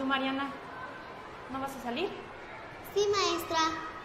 Mariana? ¿No vas a salir? Sí, maestra.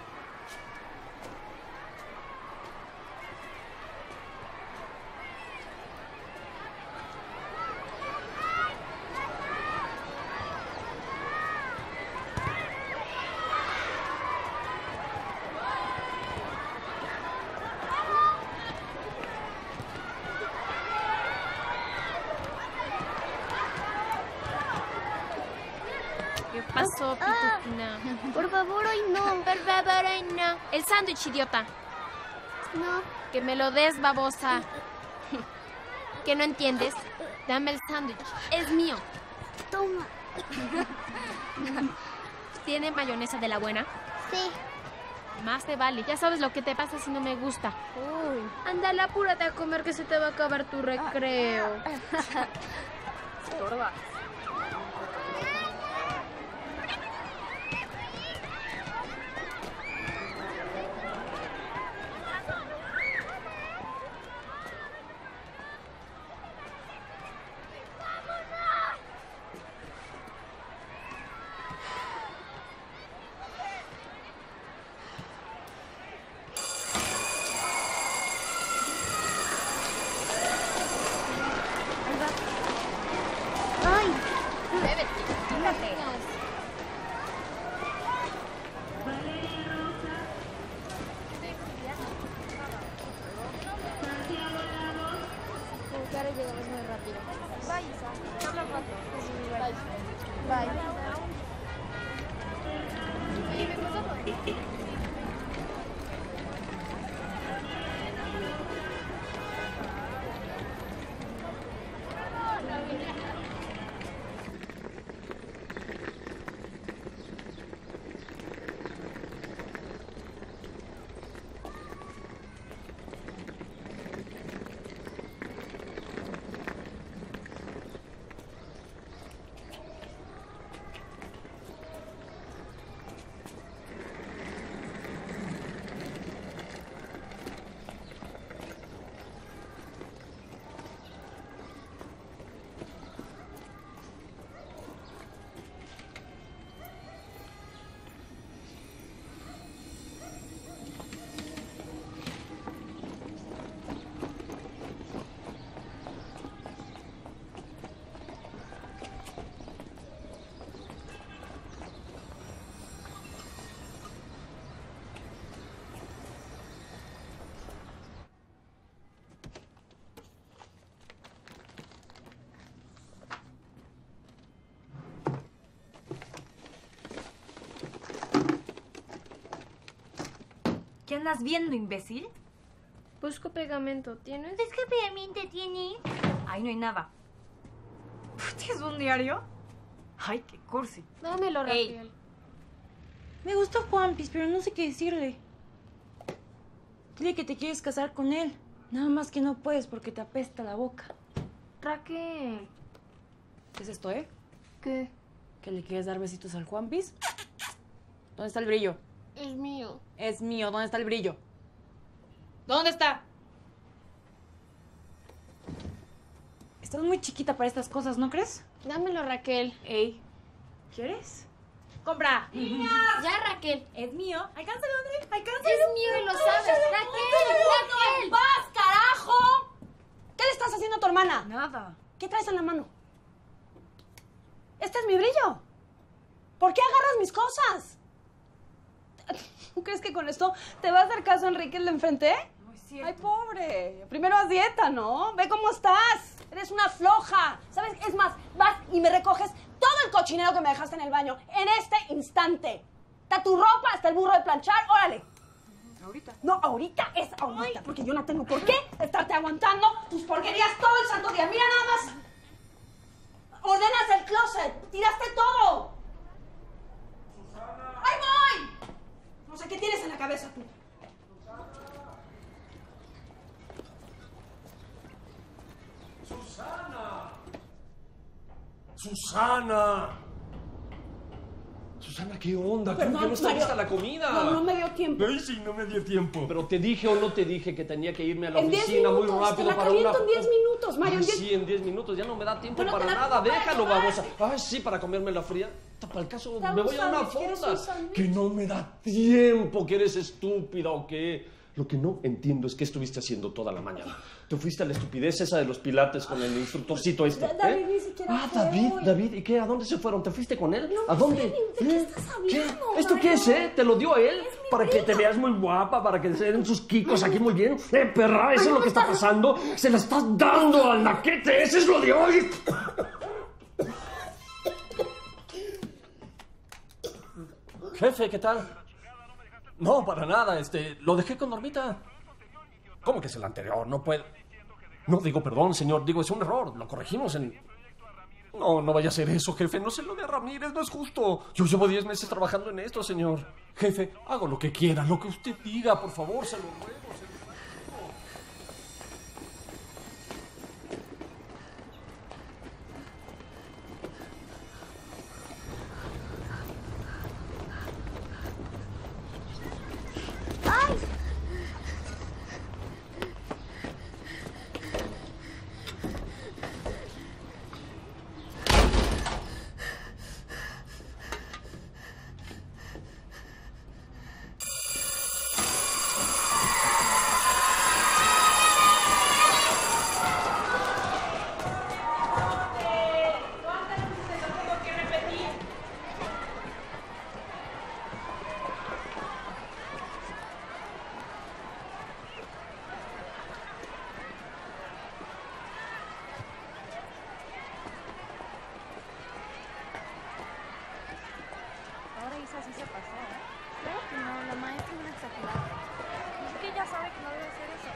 ¿Qué pasó, Pitufina? Por favor, hoy no. Por favor, ay, no. El sándwich, idiota. No. Que me lo des, babosa. ¿Que no entiendes? Dame el sándwich. Es mío. Toma. ¿Tiene mayonesa de la buena? Sí. Más te vale. Ya sabes lo que te pasa si no me gusta. Uy. Ándale, apúrate a comer que se te va a acabar tu recreo. Sorda. Ay. Bébete, fíjate. Como que ahora llegamos muy rápido. Bye, Isa. Habla rato. Bye. Oye, ¿me pasó? ¿Qué andas viendo, imbécil? Busco pegamento. ¿Tienes? ¿Ves qué pegamento tiene? Ahí no hay nada. ¿Tienes un diario? Ay, qué cursi. Dámelo, Ey. Raquel. Me gusta Juanpis, pero no sé qué decirle. Dile que te quieres casar con él. Nada más que no puedes porque te apesta la boca. Raquel. ¿Qué es esto, eh? ¿Qué? ¿Que le quieres dar besitos al Juanpis? ¿Dónde está el brillo? Es mío. Es mío. ¿Dónde está el brillo? ¿Dónde está? Estás muy chiquita para estas cosas, ¿no crees? Dámelo, Raquel. Ey, ¿quieres? ¡Compra! Ya, Raquel. Es mío. Alcánzalo, André. Alcánzalo. Es mío y lo sabes. Raquel, Raquel. ¡Vas, carajo! ¿Qué le estás haciendo a tu hermana? Nada. ¿Qué traes en la mano? Este es mi brillo. ¿Por qué agarras mis cosas? ¿Tú crees que con esto te va a hacer caso Enrique el de enfrente? No es cierto. Ay, pobre. Primero haz dieta, ¿no? Ve cómo estás. Eres una floja. ¿Sabes? Es más, vas y me recoges todo el cochinero que me dejaste en el baño en este instante. Está tu ropa, hasta el burro de planchar. Órale. Ahorita. No, ahorita es ahorita, porque yo no tengo por qué estarte aguantando tus porquerías todo el santo día. Mira nada más. Ordenas el closet. Tiraste todo. ¡Ahí voy! No sé qué tienes en la cabeza tú. ¡Susana! ¡Susana! Susana, ¿qué onda? ¿Cómo que no está lista la comida? No me dio tiempo. Ay, sí, no me dio tiempo. Pero te dije o no te dije que tenía que irme a la En 10 oficina minutos. muy rápido Te la para una... caliento en 10 minutos, Mario. Ay, en 10... sí, en 10 minutos. Ya no me da tiempo Pero para te la nada. pongo para Déjalo, llevar. babosa. Ay, sí, para comerme la fría. importa, para el caso Ya me lo voy a una sabes, ¿quieres un fonda. sándwich? Que no me da tiempo, que eres estúpida o qué. Lo que no entiendo es qué estuviste haciendo toda la mañana. Te fuiste a la estupidez esa de los pilates con el instructorcito este. David ni siquiera fue hoy. David, ¿y qué? ¿A dónde se fueron? ¿Te fuiste con él? ¿A dónde? ¿de qué estás hablando, ¿Esto qué es, Mario? ¿Te lo dio él? Para que te veas muy guapa, para que se den sus kikos aquí muy bien. Perra, eso es lo que está pasando. Se la estás dando al naquete, ese es lo de hoy. Jefe, ¿qué tal? No, para nada, lo dejé con Normita. ¿Cómo que es el anterior? No puedo. No, digo, perdón, señor, digo, es un error, lo corregimos en... No, no vaya a ser eso, jefe, no se lo dé a Ramírez, no es justo. Yo llevo 10 meses trabajando en esto, señor. Jefe, hago lo que quiera, lo que usted diga, por favor, se lo ruego, se lo ruego. Ahora Isa sí se pasó, ¿eh? Claro que no, la maestra es una exagerada. Pues es que ella sabe que no debe hacer eso.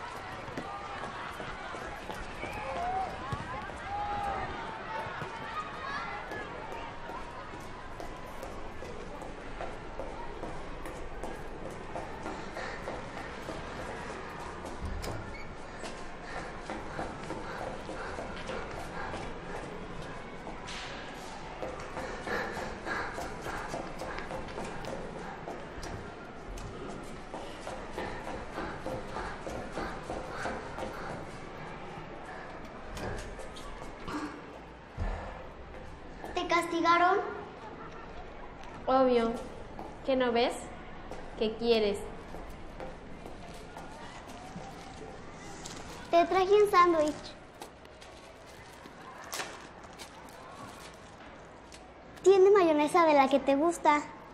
¿Te castigaron? Obvio. ¿Qué no ves? ¿Qué quieres? Te traje un sándwich. Tiene mayonesa de la que te gusta.